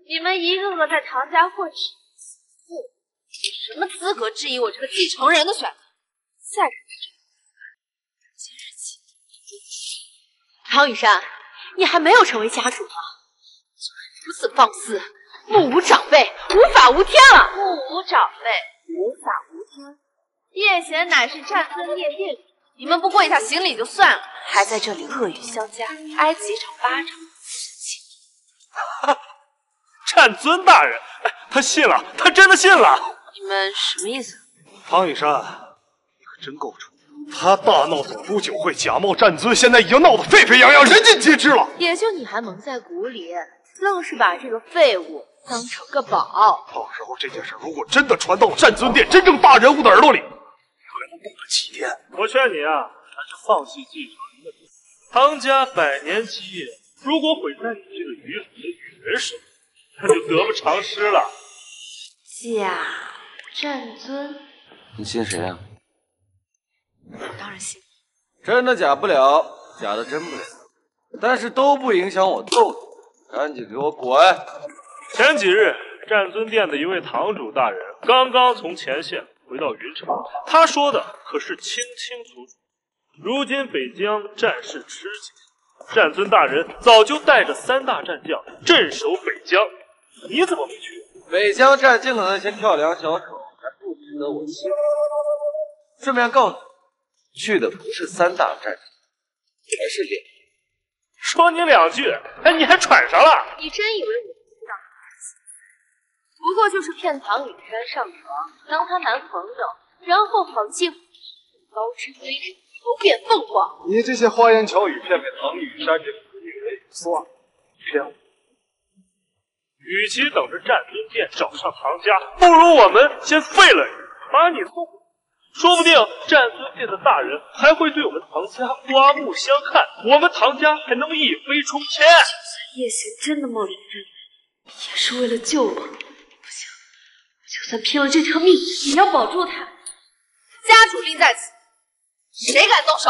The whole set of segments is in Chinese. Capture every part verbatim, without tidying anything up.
你们一个个在唐家混吃富，有什么资格质疑我这个继承人的选择？再敢这样，今日起，唐雨山，你还没有成为家主呢，就如此放肆，目无长辈，无法无天了！目无长辈，无法无天。叶贤乃是战尊殿殿主，你们不跪下行礼就算了，还在这里恶语相加，挨几场巴掌， 哈，战尊大人，哎，他信了，他真的信了。 你们什么意思？ 唐雨山，你可真够蠢！他大闹总督酒会，假冒战尊，现在已经闹得沸沸扬扬，人尽皆知了。 也就你还蒙在鼓里，愣是把这个废物当成个宝。 到时候这件事如果真的传到战尊殿真正大人物的耳朵里，你还能蹦得几天？我劝你啊，还是放弃继承人的主意。唐家百年基业，如果毁在你这个愚蠢的女人手里，那就得不偿失了。 假战尊， 你信谁啊？ 我当然信。 真的假不了，假的真不了，但是都不影响我揍你，赶紧给我滚！ 前几日，战尊殿的一位堂主大人刚刚从前线回到云城，他说的可是清清楚楚。如今北疆战事吃紧，战尊大人早就带着三大战将镇守北疆，你怎么没去？ 北疆战境的那些跳梁小丑还不值得我欺负。顺便告诉你，去的不是三大战将，而是两。 说你两句，哎，你还喘啥了？ 你真以为我不知道？不过就是骗唐雨山上床，当他男朋友，然后好继父高枝飞升，头变凤凰。 你这些花言巧语骗骗唐雨山这个女人也算了，骗我。与其等着战尊殿找上唐家，不如我们先废了你，把你送回。说不定战尊殿的大人还会对我们唐家刮目相看，我们唐家还能一飞冲天。 叶贤真的冒着战也是为了救我，不行，我就算拼了这条命也要保住他。家主令在此，谁敢动手？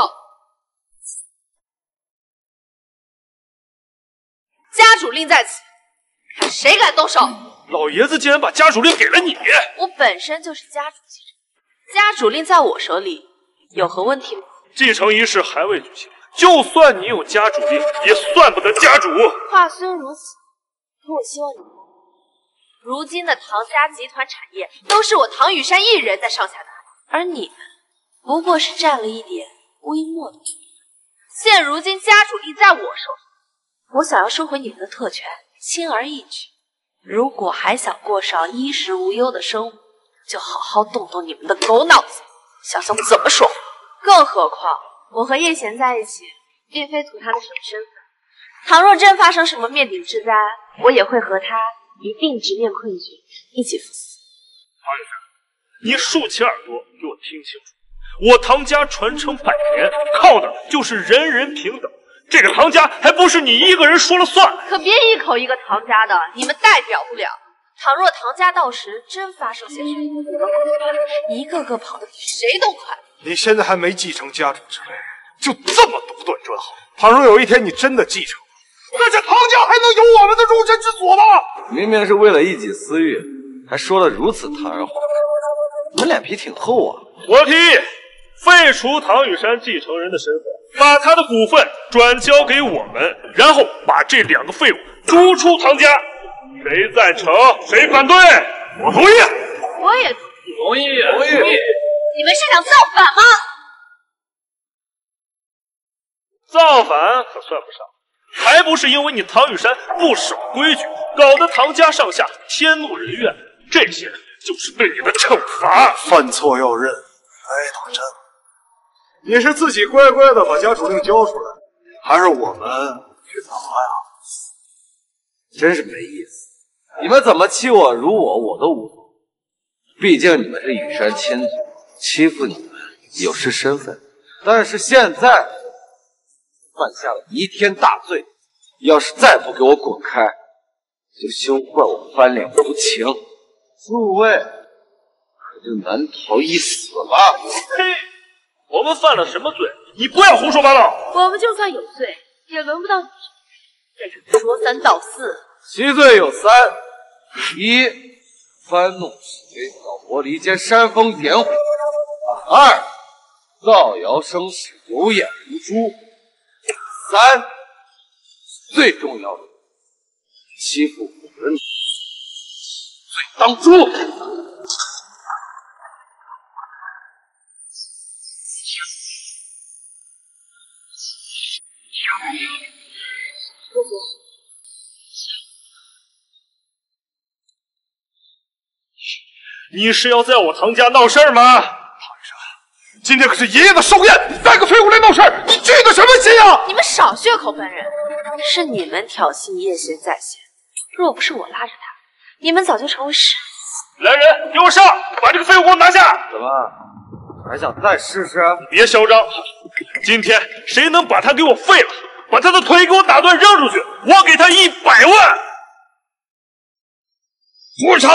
家主令在此，看谁敢动手！ 老爷子竟然把家主令给了你！ 我本身就是家主继承。家主令在我手里，有何问题吗？ 继承仪式还未举行，就算你有家主令，也算不得家主。 话虽如此，可我希望你明白，如今的唐家集团产业都是我唐雨山一人在上下打理，而你们不过是占了一点微末的利益。现如今家主令在我手上，我想要收回你们的特权，轻而易举。如果还想过上衣食无忧的生活，就好好动动你们的狗脑子，想想怎么说。更何况我和叶贤在一起，并非图他的什么身份。倘若真发生什么灭顶之灾，我也会和他一并直面困局，一起赴死。 唐雨山，你竖起耳朵给我听清楚，我唐家传承百年，靠的就是人人平等。这个唐家还不是你一个人说了算。 可别一口一个唐家的，你们代表不了。倘若唐家到时真发生些什么，你们一个个跑得比谁都快。 你现在还没继承家主之位，就这么独断专行。倘若有一天你真的继承，那这唐家还能有我们的容身之所吗？ 明明是为了一己私欲，还说得如此堂而皇之，你们脸皮挺厚啊！ 我提议废除唐雨山继承人的身份，把他的股份转交给我们，然后把这两个废物逐出唐家。谁赞成？谁反对？我同意。 我也同意，同意。 你们是想造反吗？ 造反可算不上，还不是因为你唐雨山不守规矩，搞得唐家上下天怒人怨。这些就是对你的惩罚。犯错要认，挨打站。你是自己乖乖的把家主令交出来，还是我们去拿呀？ 真是没意思。你们怎么欺我辱我，我都无所谓。毕竟你们是羽山亲族，欺负你们有失身份。但是现在犯下了弥天大罪，要是再不给我滚开，就休怪我翻脸无情，诸位可就难逃一死了。 嘿，我们犯了什么罪？你不要胡说八道。 我们就算有罪，也轮不到你这种说三道四。 其罪有三， 一，翻弄使为挑拨离间，煽风点火；二，造谣生事，有眼无珠；三，最重要的，欺负我的女，罪当诛。 哥哥， 你是要在我唐家闹事儿吗？唐雨山，今天可是爷爷的寿宴，你带个废物来闹事儿，你聚的什么心啊？ 你们少血口喷人，是你们挑衅叶贤在先，若不是我拉着他，你们早就成为尸。 来人，给我上，把这个废物给我拿下！ 怎么，还想再试试？ 别嚣张！今天谁能把他给我废了，把他的腿给我打断扔出去，我给他一百万！ 住手！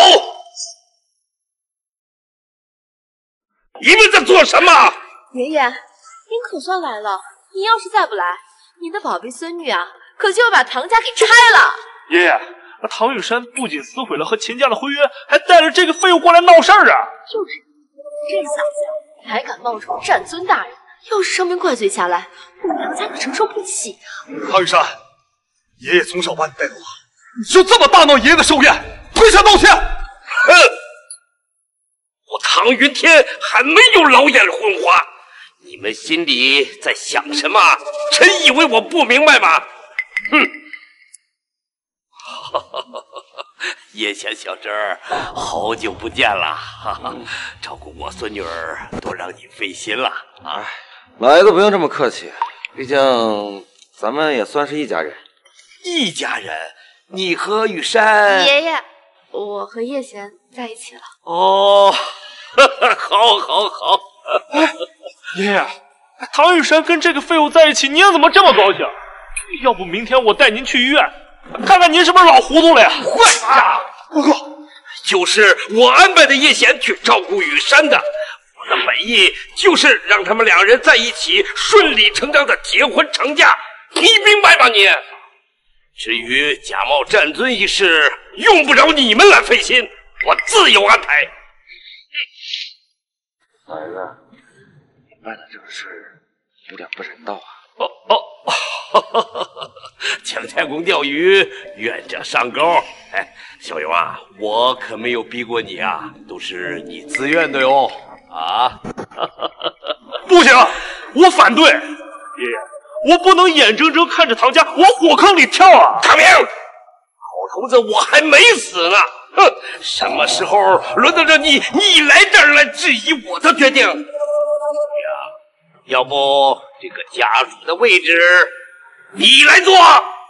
你们在做什么？ 爷爷，您可算来了。您要是再不来，您的宝贝孙女啊，可就要把唐家给拆了。 爷爷，那唐雨山不仅撕毁了和秦家的婚约，还带着这个废物过来闹事儿啊！ 就是，这小子还敢冒充战尊大人，要是上面怪罪下来，我们唐家可承受不起啊！ 唐雨山，爷爷从小把你带大，你就这么大闹爷爷的寿宴，跪下道歉！哼！我唐云天还没有老眼昏花，你们心里在想什么？真以为我不明白吗？哼！叶贤小侄儿，好久不见了，哈哈，照顾我孙女儿都让你费心了啊！ 老爷子不用这么客气，毕竟咱们也算是一家人。 一家人？你和雨山？ 爷爷，我和叶贤在一起了。 哦，好，好，好。 哎，爷爷，唐雨山跟这个废物在一起，您怎么这么高兴？要不明天我带您去医院，看看您是不是老糊涂了呀？ 坏呀！报告，就是我安排的叶贤去照顾雨山的。我的本意就是让他们两人在一起，顺理成章的结婚成家，你明白吗？你。至于假冒战尊一事，用不着你们来费心，我自有安排。 老爷子，你办的这个事有点不人道啊！ 哦哦，抢天宫钓鱼，愿者上钩。哎，小勇啊，我可没有逼过你啊，都是你自愿的哟。啊， 不行，我反对，爷爷，我不能眼睁睁看着唐家往火坑里跳啊！ 唐明，老头子，我还没死呢。哼，什么时候轮到着你，你来这儿来质疑我的决定？呀，要不这个家主的位置你来做？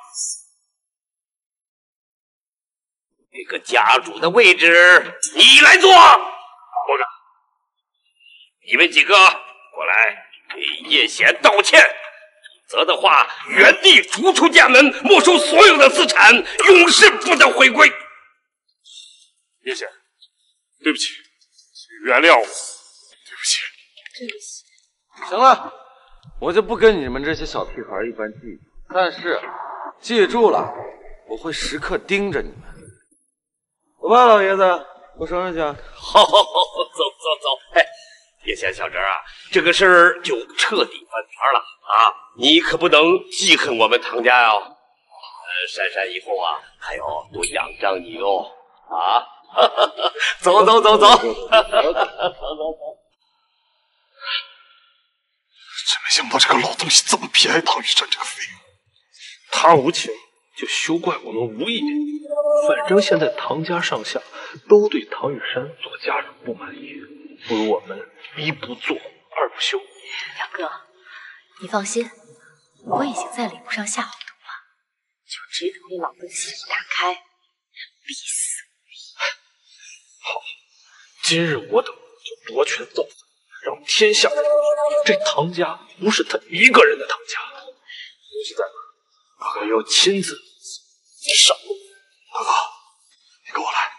这个家主的位置你来做？我干。你们几个过来给叶贤道歉，否则的话，原地逐出家门，没收所有的资产，永世不得回归。 叶贤，对不起，原谅我，对不起， 对不起。 行了，我就不跟你们这些小屁孩一般计较，但是记住了，我会时刻盯着你们。走吧，老爷子，我升上去。 好，好，好，走走走。哎，叶贤小侄啊，这个事儿就彻底翻篇了啊！你可不能记恨我们唐家呀、哦。呃，珊珊以后啊，还要多仰仗你哦。啊，走走走走，走走走。 真没想到这个老东西这么偏爱唐雨山这个废物。 他无情，就休怪我们无义。反正现在唐家上下都对唐雨山做家主不满意，不如我们一不做二不休。 表哥，你放心，我已经在礼部上下好毒了，就只等那老东西一打开，必死无疑。 好，今日我等就夺权造反，让天下人这唐家不是他一个人的唐家。您是在哪？哥哥要亲自上路。 大哥，你跟我来。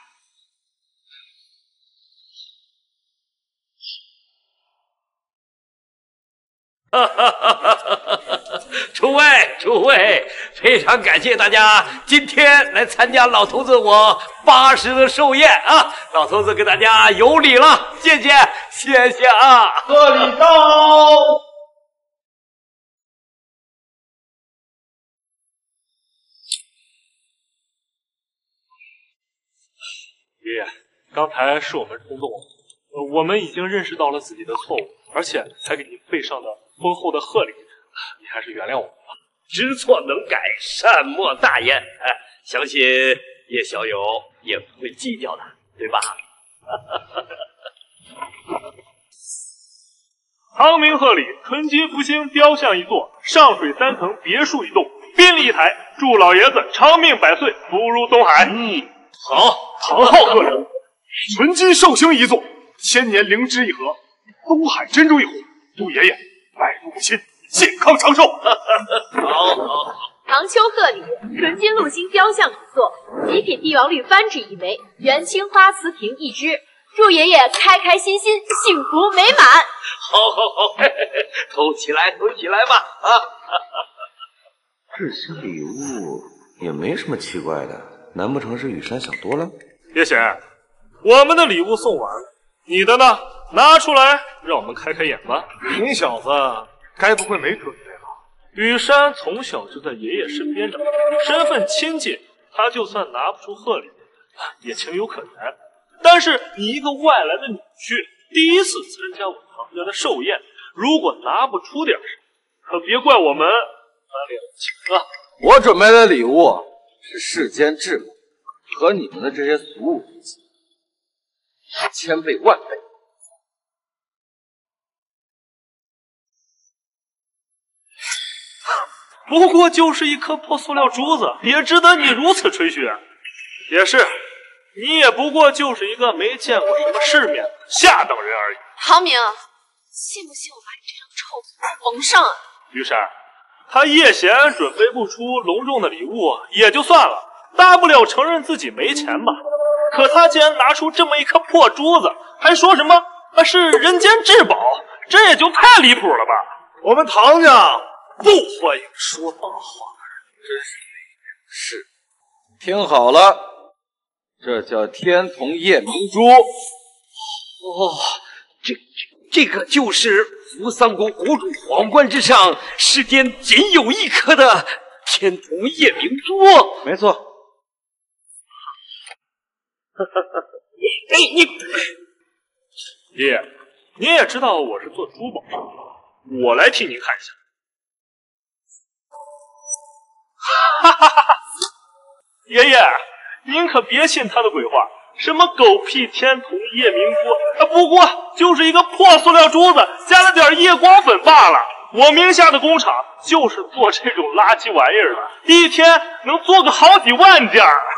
哈哈哈哈哈！ 诸位诸位，非常感谢大家今天来参加老头子我八十的寿宴啊！老头子给大家有礼了，谢谢谢谢啊！ 贺礼到。 爷爷，刚才是我们冲动了，呃，我们已经认识到了自己的错误，而且还给您备上了丰厚的贺礼，你还是原谅我们吧。 知错能改，善莫大焉。哎，相信叶小友也不会计较的，对吧？ 唐明贺礼，纯金福星雕像一座，上水三层别墅一栋，宾利一台，祝老爷子长命百岁，福如东海。 嗯， 好， 唐昊贺礼，纯金寿星一座，千年灵芝一盒，东海珍珠一壶，祝爷爷百毒不侵，健康长寿。 好好好。 唐秋贺礼，纯金镂星雕像一座，极品帝王绿扳指一枚，元青花瓷瓶一只，祝爷爷开开心心，幸福美满。 好好好，嘿嘿嘿，偷起来偷起来吧啊！ 这些礼物也没什么奇怪的，难不成是雨山想多了？ 叶贤，我们的礼物送完了，你的呢？拿出来，让我们开开眼吧。 你小子该不会没准备吧？ 雨山从小就在爷爷身边长大，身份亲近，他就算拿不出贺礼，也情有可原。但是你一个外来的女婿，第一次参加我唐家的寿宴，如果拿不出点什么，可别怪我们翻脸不情啊！ 我准备的礼物是世间至宝，和你们的这些俗物比起，千倍万倍。 不过就是一颗破塑料珠子，也值得你如此吹嘘。也是，你也不过就是一个没见过什么世面的下等人而已。 唐明，信不信我把你这张臭嘴蒙上啊？ 于山，他叶贤准备不出隆重的礼物也就算了，大不了承认自己没钱吧。可他竟然拿出这么一颗破珠子，还说什么那是人间至宝，这也就太离谱了吧！ 我们唐家不欢迎说大话的人，真是没良是，听好了，这叫天童夜明珠。 哦，这这个就是扶桑国国主皇冠之上世间仅有一颗的天童夜明珠。 没错。 哎，你爷爷，您也知道我是做珠宝的，我来替您看一下。哈哈哈哈！爷爷，您可别信他的鬼话，什么狗屁天童夜明珠，不过就是一个破塑料珠子，加了点夜光粉罢了。我名下的工厂就是做这种垃圾玩意儿的，一天能做个好几万件儿。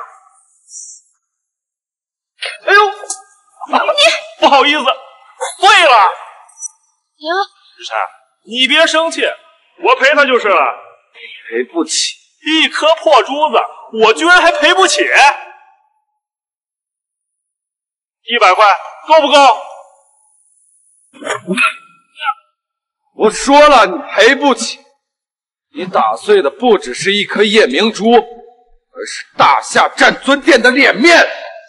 哎呦，你不好意思，碎了。 娘， 雨山，你别生气，我赔他就是了。 赔不起。 一颗破珠子，我居然还赔不起！一百块够不够？ 我说了，你赔不起。你打碎的不只是一颗夜明珠，而是大夏战尊殿的脸面。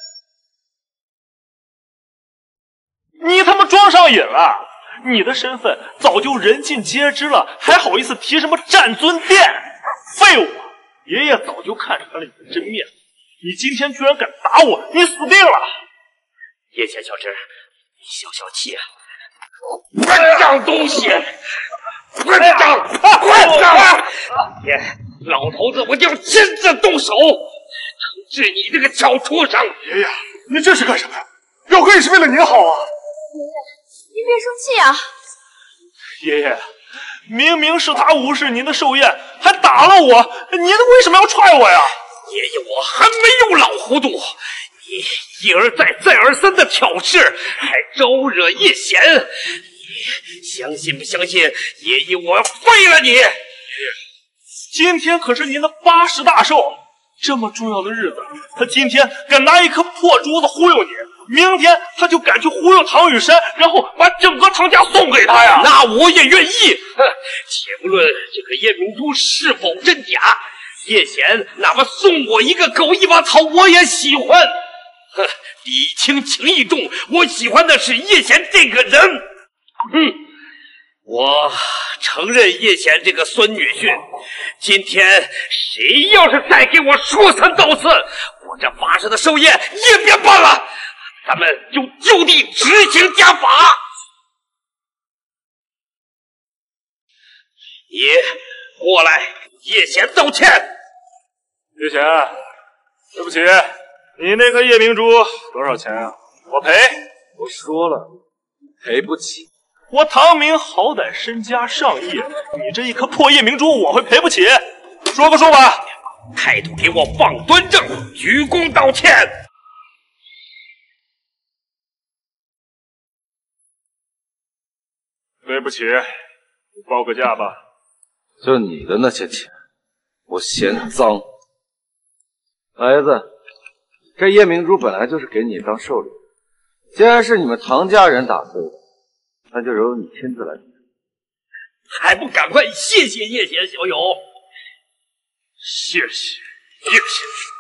你他妈装上瘾了！你的身份早就人尽皆知了，还好意思提什么战尊殿？废物！爷爷早就看穿了你的真面目，你今天居然敢打我，你死定了！ 叶贤小侄，你消消气啊！混账东西！混账！混账！爷，老头子我就要亲自动手惩治你这个小畜生！ 爷爷，你这是干什么呀？表哥也是为了您好啊！ 爷爷，您别生气啊！ 爷爷，明明是他无视您的寿宴，还打了我，您为什么要踹我呀？ 爷爷，我还没有老糊涂，你一而再、再而三的挑事，还招惹叶贤，你相信不相信？爷爷，我要废了你！爷爷， 今天可是您的八十大寿，这么重要的日子，他今天敢拿一颗破珠子忽悠你， 明天他就赶去忽悠唐雨山，然后把整个唐家送给他呀！ 那我也愿意。且不论这个夜明珠是否真假，叶贤哪怕送我一个狗一把草，我也喜欢。哼，礼轻情意重，我喜欢的是叶贤这个人。嗯，我承认叶贤这个孙女婿。今天谁要是再给我说三道四，我这法师的寿宴也别办了，咱们就就地执行家法。爷，过来，叶贤道歉。 叶贤，对不起，你那个夜明珠多少钱啊？我赔。 我说了，赔不起。 我唐明好歹身家上亿，你这一颗破夜明珠我会赔不起？说个数吧。 态度给我放端正，鞠躬道歉。 对不起，报个价吧。 就你的那些钱，我嫌脏。孩子，这夜明珠本来就是给你当寿礼，既然是你们唐家人打碎的，那就由你亲自来。 还不赶快谢谢叶贤小友？ 谢谢叶贤。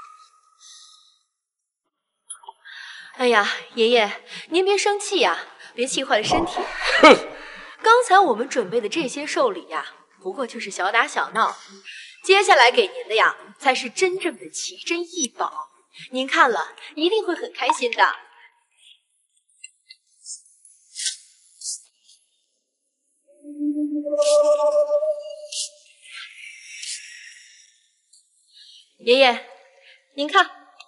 哎呀，爷爷，您别生气呀，别气坏了身体。 哼， 刚才我们准备的这些寿礼呀，不过就是小打小闹，接下来给您的呀，才是真正的奇珍异宝，您看了一定会很开心的。爷爷，您看，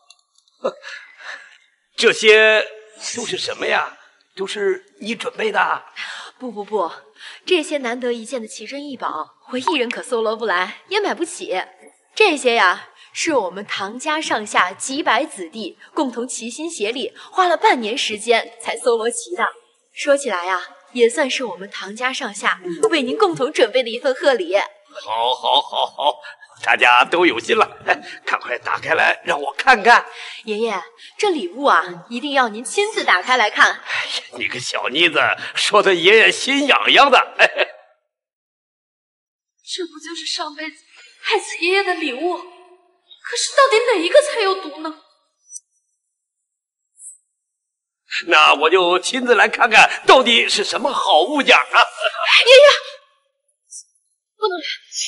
这些都是什么呀？都是你准备的？ 不不不，这些难得一见的奇珍异宝，我一人可搜罗不来，也买不起。这些呀，是我们唐家上下几百子弟共同齐心协力，花了半年时间才搜罗齐的。说起来呀，也算是我们唐家上下为您共同准备的一份贺礼。 好，好，好，好，大家都有心了，赶快打开来让我看看。 爷爷，这礼物啊，一定要您亲自打开来看。 哎呀，你个小妮子，说的爷爷心痒痒的。哎、 这不就是上辈子害死爷爷的礼物？可是到底哪一个才有毒呢？ 那我就亲自来看看，到底是什么好物件啊！ 爷爷，不能来！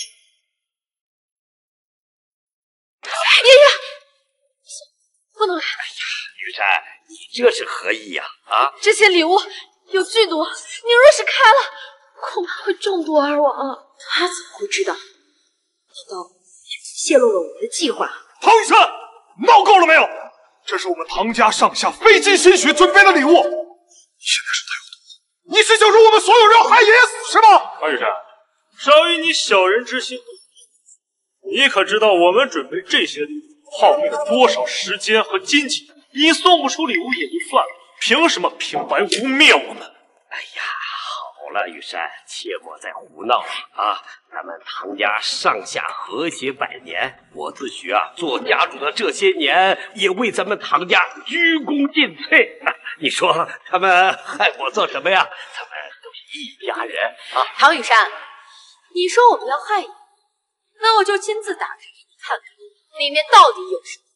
爷爷，不能来！ 哎呀，雨山，你这是何意呀？啊， 这些礼物有剧毒，你若是开了，恐怕会中毒而亡。 他怎么会知道？难道泄露了我们的计划？ 唐雨山，闹够了没有？这是我们唐家上下费尽心血准备的礼物，你现在是他有毒，你是想说我们所有人要害爷爷死是吗？ 唐雨山，少以你小人之心，你可知道我们准备这些礼物耗费了多少时间和金钱？你送不出礼物也就算了，凭什么平白无灭我们？ 哎呀，好了，雨山，切莫再胡闹了啊！咱们唐家上下和谐百年，我自诩啊，做家主的这些年，也为咱们唐家鞠躬尽瘁。啊、你说他们害我做什么呀？咱们都是一家人啊！ 唐雨山，你说我们要害你，那我就亲自打开给你看看，里面到底有什么。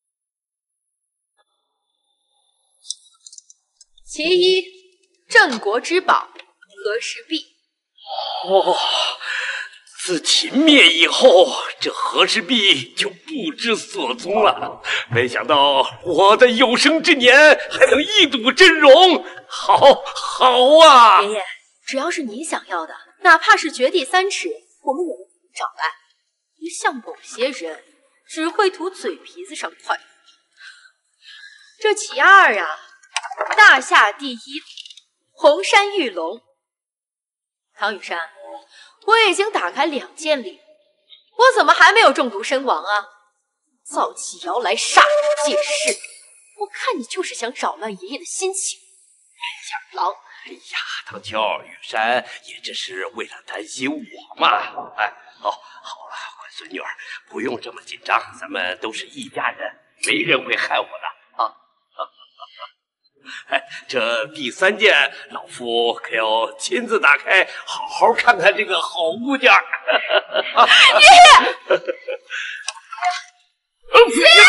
其一，镇国之宝和氏璧。 哦，自秦灭以后，这和氏璧就不知所踪了。没想到我的有生之年还能一睹真容，好，好啊！ 爷爷，只要是你想要的，哪怕是绝地三尺，我们也能找来。不像某些人，只会涂嘴皮子上的快。这其二啊，大夏第一红山玉龙。唐雨山，我已经打开两件礼物，我怎么还没有中毒身亡啊？造起谣来，煞有介事，我看你就是想扰乱爷爷的心情。二郎， 哎呀，唐秋、雨山也只是为了担心我嘛。哎，好，好了，乖孙女儿，不用这么紧张，咱们都是一家人，没人会害我的啊。 这第三件，老夫可要亲自打开，好好看看这个好物件。爷爷，